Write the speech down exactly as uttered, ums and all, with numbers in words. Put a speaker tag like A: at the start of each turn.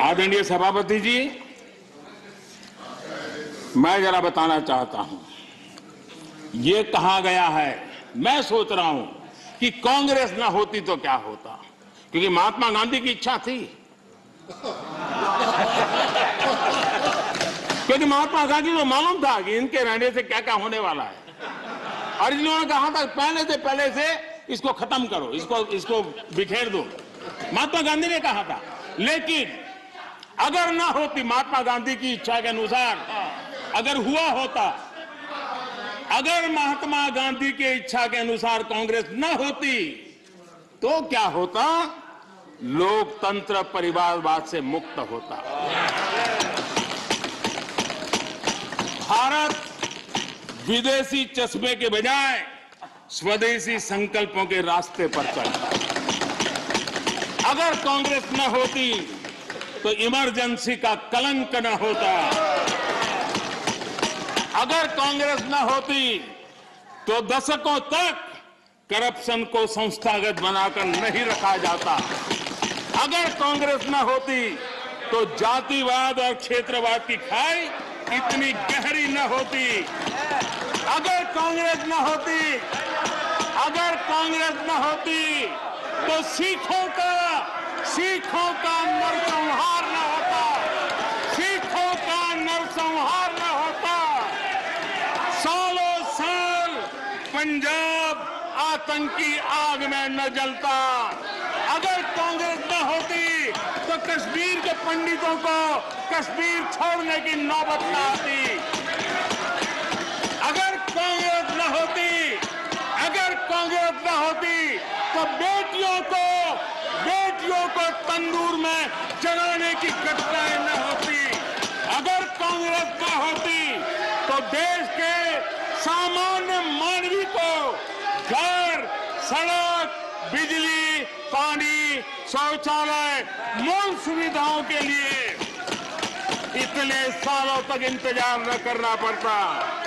A: आदरणीय सभापति जी, मैं जरा बताना चाहता हूं, ये कहा गया है, मैं सोच रहा हूं कि कांग्रेस ना होती तो क्या होता, क्योंकि महात्मा गांधी की इच्छा थी। क्योंकि महात्मा गांधी को मालूम था कि इनके रहने से क्या क्या होने वाला है, और इन्होंने कहा था पहले से पहले से इसको खत्म करो, इसको इसको बिखेर दो। महात्मा गांधी ने कहा था। लेकिन अगर ना होती महात्मा गांधी की इच्छा के अनुसार, अगर हुआ होता, अगर महात्मा गांधी की इच्छा के अनुसार कांग्रेस न होती तो क्या होता? लोकतंत्र परिवारवाद से मुक्त होता। भारत विदेशी चश्मे के बजाय स्वदेशी संकल्पों के रास्ते पर चलता। अगर कांग्रेस न होती तो इमरजेंसी का कलंक न होता। अगर कांग्रेस न होती तो दशकों तक करप्शन को संस्थागत बनाकर नहीं रखा जाता। अगर कांग्रेस न होती तो जातिवाद और क्षेत्रवाद की खाई इतनी गहरी न होती। अगर कांग्रेस न होती अगर कांग्रेस न होती तो सिखों का सिखों का नरसंहार न होता। सिखों का नरसंहार न होता। सालों साल पंजाब आतंकी आग में न जलता। अगर कांग्रेस न होती तो कश्मीर के पंडितों को कश्मीर छोड़ने की नौबत न आती। अगर कांग्रेस न होती अगर कांग्रेस न होती तो बेटियों को बेटियों को तंदूर में जलाने की घटनाएं न होती। अगर कांग्रेस न होती तो देश के सामान्य मानवी को घर, सड़क, बिजली, पानी, शौचालय, मूल सुविधाओं के लिए इतने सालों तक इंतजार न करना पड़ता।